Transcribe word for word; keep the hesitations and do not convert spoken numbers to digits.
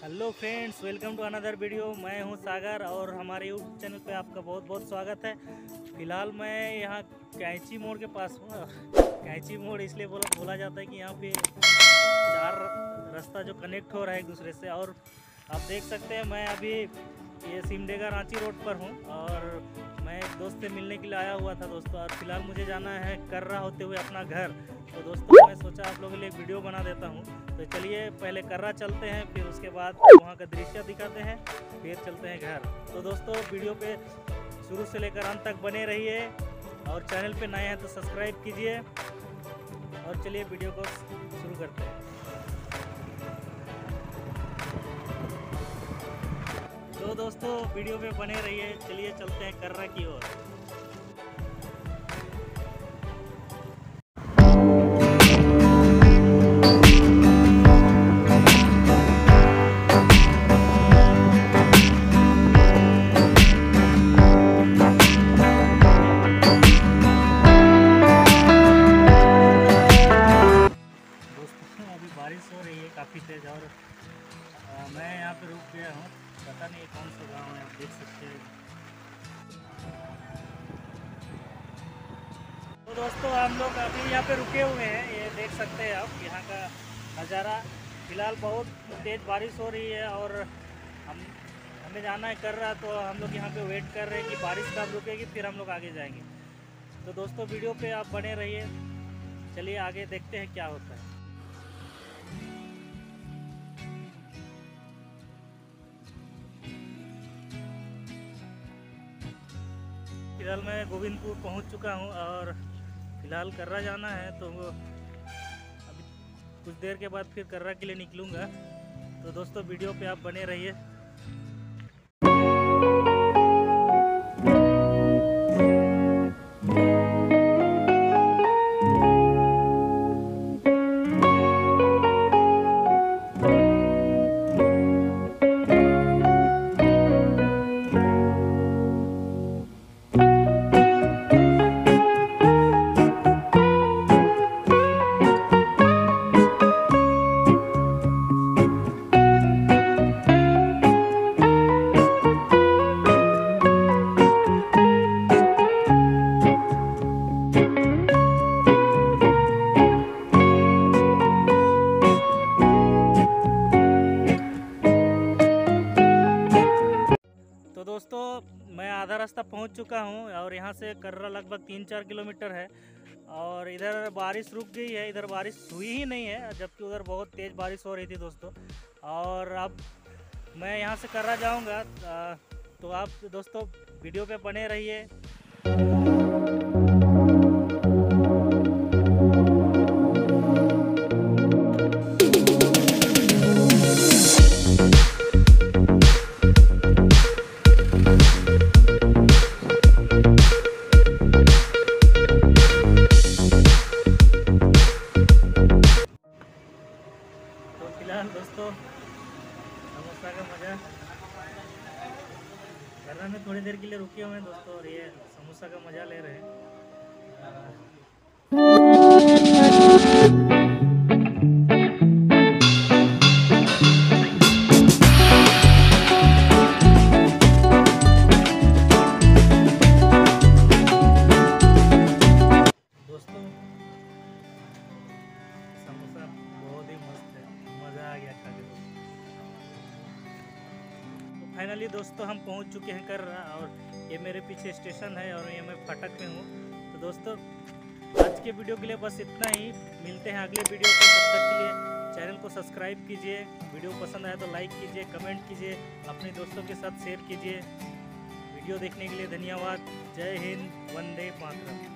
Hello friends, welcome to another video. मैं हूं सागर और हमारे यूट्यूब चैनल पे आपका बहुत बहुत स्वागत है। फ़िलहाल मैं यहाँ कैंची मोड़ के पास हूँ। कैंची मोड़ इसलिए बोला बोला जाता है कि यहाँ पे चार रास्ता जो कनेक्ट हो रहा है एक दूसरे से। और आप देख सकते हैं मैं अभी ये सिमडेगा रांची रोड पर हूँ और मैं एक दोस्त से मिलने के लिए आया हुआ था दोस्तों। और फिलहाल मुझे जाना है कर्रा होते हुए अपना घर। तो दोस्तों मैं सोचा आप लोगों के लिए एक वीडियो बना देता हूँ। तो चलिए पहले कर्रा चलते हैं, फिर उसके बाद वहाँ का दृश्य दिखाते हैं, फिर चलते हैं घर। तो दोस्तों वीडियो पे शुरू से लेकर अंत तक बने रहिए और चैनल पे नए हैं तो सब्सक्राइब कीजिए। और चलिए वीडियो को शुरू करते हैं। तो दोस्तों वीडियो में बने रहिए, चलिए चलते हैं कर्रा की ओर। बारिश हो रही है काफ़ी तेज़ और आ, मैं यहाँ पे रुक गया हूँ। पता नहीं कौन सा गांव है, आप देख सकते हैं। तो दोस्तों हम लोग अभी यहाँ पे रुके हुए हैं, ये देख सकते हैं आप यहाँ का नज़ारा। फ़िलहाल बहुत तेज़ बारिश हो रही है और हम हमें जाना है कर्रा। तो हम लोग यहाँ पे वेट कर रहे हैं कि बारिश कब रुकेगी, फिर हम लोग आगे जाएंगे। तो दोस्तों वीडियो पे आप बने रहिए, चलिए आगे देखते हैं क्या होता है। फिलहाल मैं गोविंदपुर पहुंच चुका हूं और फिलहाल कर्रा जाना है। तो अभी कुछ देर के बाद फिर कर्रा के लिए निकलूंगा। तो दोस्तों वीडियो पे आप बने रहिए। तो दोस्तों मैं आधा रास्ता पहुंच चुका हूं और यहां से कर्रा लगभग तीन चार किलोमीटर है। और इधर बारिश रुक गई है, इधर बारिश हुई ही नहीं है, जबकि उधर बहुत तेज़ बारिश हो रही थी दोस्तों। और अब मैं यहां से कर्रा जाऊंगा। तो आप दोस्तों वीडियो पे बने रहिए। फिलहाल दोस्तों समोसा का मज़ा कर्रा में थोड़ी देर के लिए रुके हुए हैं दोस्तों और ये समोसा का मज़ा ले रहे हैं। दोस्तों समोसा बहुत ही मस्त है, मज़ा आ गया खा के। तो फाइनली दोस्तों हम पहुंच चुके हैं कर्रा और ये मेरे पीछे स्टेशन है और ये मैं फाटक में हूँ। तो दोस्तों आज के वीडियो के लिए बस इतना ही। मिलते हैं अगले वीडियो को, तब तक के लिए चैनल को सब्सक्राइब कीजिए। वीडियो पसंद आए तो लाइक कीजिए, कमेंट कीजिए, अपने दोस्तों के साथ शेयर कीजिए। वीडियो देखने के लिए धन्यवाद। जय हिंद, वंदे मातरम।